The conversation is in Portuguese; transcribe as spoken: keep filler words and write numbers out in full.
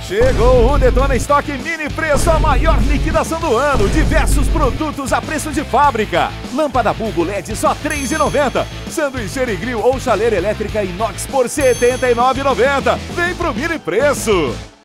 Chegou o Detona Estoque Mini Preço, a maior liquidação do ano. Diversos produtos a preço de fábrica. Lâmpada bulbo L E D só três reais e noventa centavos. Sanduicheira e grill ou chaleira elétrica inox por setenta e nove reais e noventa centavos. Vem pro Mini Preço.